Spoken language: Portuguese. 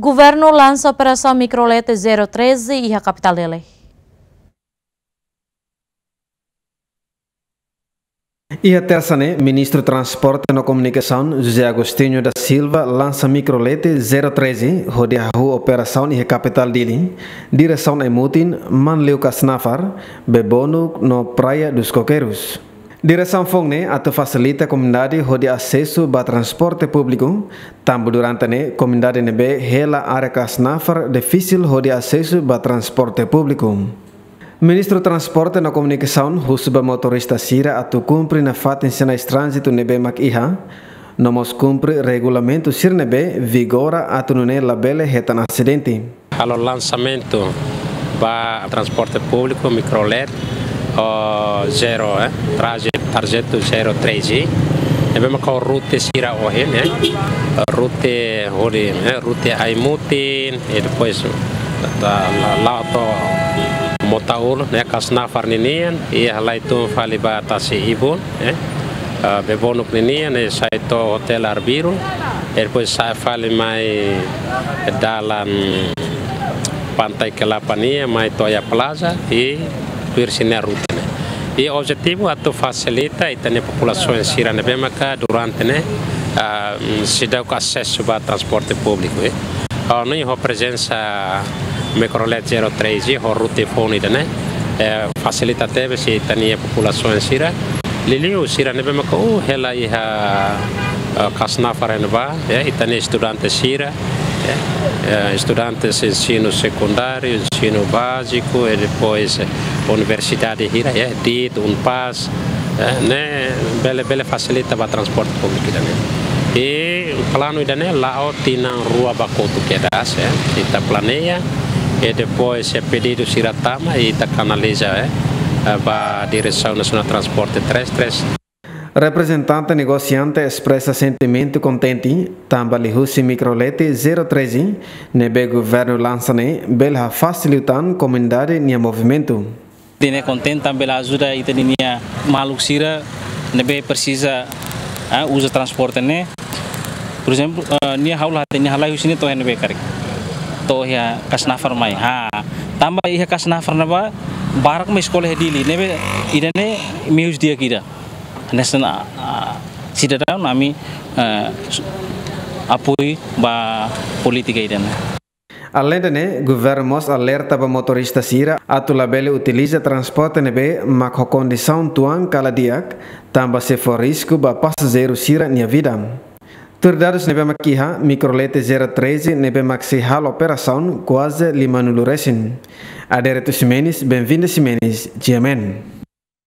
Governo lança Operação Microlete 013 e a capital dele. E a terça-né, Ministro do Transporte e Comunicação, José Agostinho da Silva, lança Microlete 013, onde a rua Operação e a capital dele, direção a Mutin, Manleu Casnafar, Bebono, no Praia dos Coqueiros. Direção Fongne até facilita a comunidade onde acesso ao transporte público, também durante a comunidade nebe hela área Casnafar difícil onde acesso ao transporte público. Ministro do Transporte e Comunicação, Husuba motorista Sira atu cumpre na fatensia na trânsito nebe makiha, nomos cumpre regulamento sir nebe vigora atu nune labele hetan acidente. Allo lançamento para transporte público Microlete zero, trajeto 013. Nebe com route Sira ohe, route Aimutin e depois lá Motaul, Casnafar ninian, e lá itu fali batasi ibun, bebonuk ninian, e saito hotel Arbiru, e depois saya fali mai dalam Pantai Kelapania, mai Toya Plaza e Pirsine Rute. E o objetivo é facilitar a população em Sira Nebemaca durante se dá o acesso ao transporte público. Não há presença Microlete 013, a route fone, facilita até se a população em Sira. Liliu Sira Nebemaca, ela é a Casnafar e tem estudantes Sira, estudantes de ensino secundário, ensino básico e depois universidade Hira, DIT, UNPAS, bele facilita o transporte público. E o plano é lá tinha rua bacoto que dá, kita planeia e depois é pedido Siratama e ta canaliza para a Direção Nacional de Transporte 33. Representante negociante expressa sentimento contente, também Husi Microlete 013, nebe governo lançane, bela facilitando comunidade e movimento. Dene contente também ajuda e tenia maluk Sira, nebe precisa usa transporte né. Por exemplo, nia haula tenia halai Husi to nebe karik. To ya Casnafar mai. Tambah ia Casnafar naba barak me sekolah dili nebe idane meus dia kira. Nessa cidadão nami apoio ba política idane. Além de governo mos alerta para motorista Sira atu labele utiliza transporte nebe mak condição tuan kala diak tambah se for risco ba passageiro Sira nia vida. Terdados nebe makiha Microlete 013 nebe maxi hal operação quase 5 resin. Adereto Simenes, bem-vindo Simenes, Jemen.